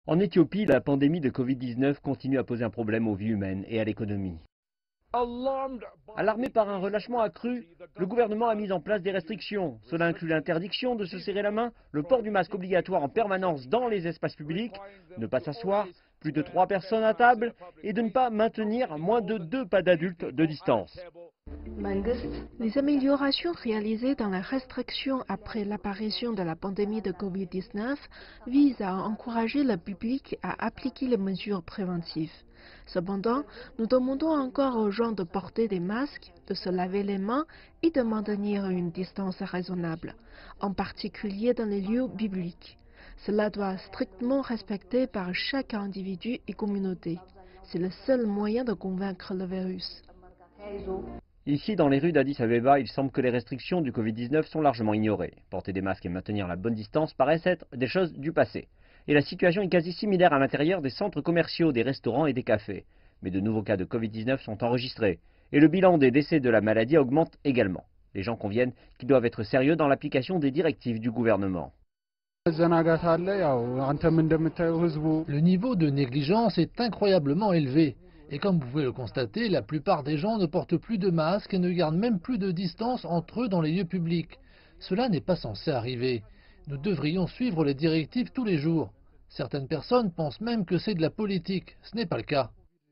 En Éthiopie, la pandémie de Covid-19 continue à poser un problème aux vies humaines et à l'économie. Alarmé par un relâchement accru, le gouvernement a mis en place des restrictions. Cela inclut l'interdiction de se serrer la main, le port du masque obligatoire en permanence dans les espaces publics, ne pas s'asseoir, plus de 3 personnes à table et de ne pas maintenir moins de 2 pas d'adultes de distance. Les améliorations réalisées dans la restriction après l'apparition de la pandémie de Covid-19 visent à encourager le public à appliquer les mesures préventives. Cependant, nous demandons encore aux gens de porter des masques, de se laver les mains et de maintenir une distance raisonnable, en particulier dans les lieux publics. Cela doit être strictement respecté par chaque individu et communauté. C'est le seul moyen de convaincre le virus. Ici, dans les rues d'Addis Abeba, il semble que les restrictions du Covid-19 sont largement ignorées. Porter des masques et maintenir la bonne distance paraissent être des choses du passé. Et la situation est quasi similaire à l'intérieur des centres commerciaux, des restaurants et des cafés. Mais de nouveaux cas de Covid-19 sont enregistrés. Et le bilan des décès de la maladie augmente également. Les gens conviennent qu'ils doivent être sérieux dans l'application des directives du gouvernement. Le niveau de négligence est incroyablement élevé. Et comme vous pouvez le constater, la plupart des gens ne portent plus de masque et ne gardent même plus de distance entre eux dans les lieux publics. Cela n'est pas censé arriver. Nous devrions suivre les directives tous les jours. Certaines personnes pensent même que c'est de la politique. Ce n'est pas le cas.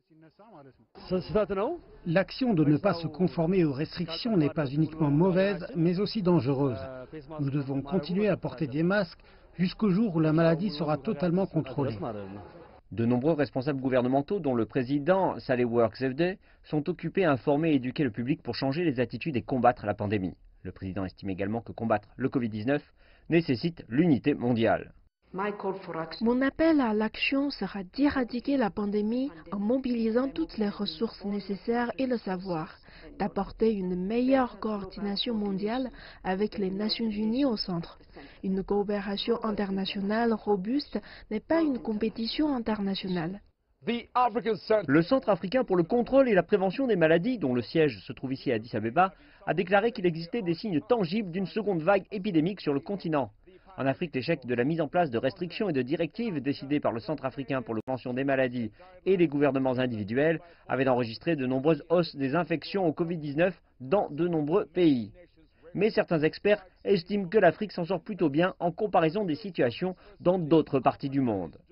L'action de ne pas se conformer aux restrictions n'est pas uniquement mauvaise, mais aussi dangereuse. Nous devons continuer à porter des masques jusqu'au jour où la maladie sera totalement contrôlée. De nombreux responsables gouvernementaux, dont le président Sahle-Work Zewde, sont occupés à informer et éduquer le public pour changer les attitudes et combattre la pandémie. Le président estime également que combattre le Covid-19 nécessite l'unité mondiale. Mon appel à l'action sera d'éradiquer la pandémie en mobilisant toutes les ressources nécessaires et le savoir, d'apporter une meilleure coordination mondiale avec les Nations Unies au centre. Une coopération internationale robuste n'est pas une compétition internationale. Le Centre africain pour le contrôle et la prévention des maladies, dont le siège se trouve ici à Addis Abeba, a déclaré qu'il existait des signes tangibles d'une seconde vague épidémique sur le continent. En Afrique, l'échec de la mise en place de restrictions et de directives décidées par le Centre africain pour la prévention des maladies et les gouvernements individuels avait enregistré de nombreuses hausses des infections au Covid-19 dans de nombreux pays. Mais certains experts estiment que l'Afrique s'en sort plutôt bien en comparaison des situations dans d'autres parties du monde.